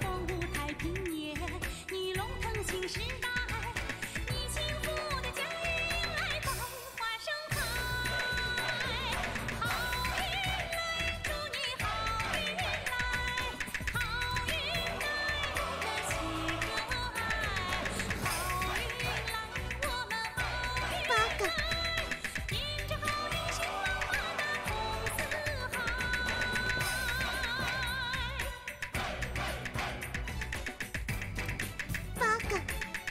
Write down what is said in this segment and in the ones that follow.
风舞太平年，你龙腾新时代。你幸福的家园迎来百花盛开。好运来，祝你好运来，好运来，不可喜可爱。好运来，我们好运来，迎着好运兴旺发达通四海。 8个。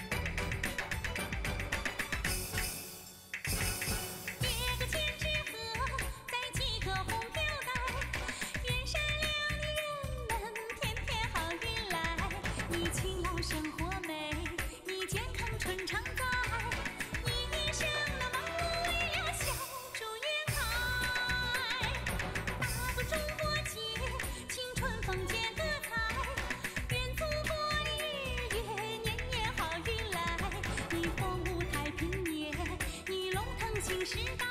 叠个千纸鹤，再系个红吊带，愿善良的人们天天好运来。你勤劳生活美，你健康春常在，你一生的忙碌为了笑逐颜开。大个中国结，青春风间歌彩，愿祖国的日月年年好运来。你风舞太平年，你龙腾新时代。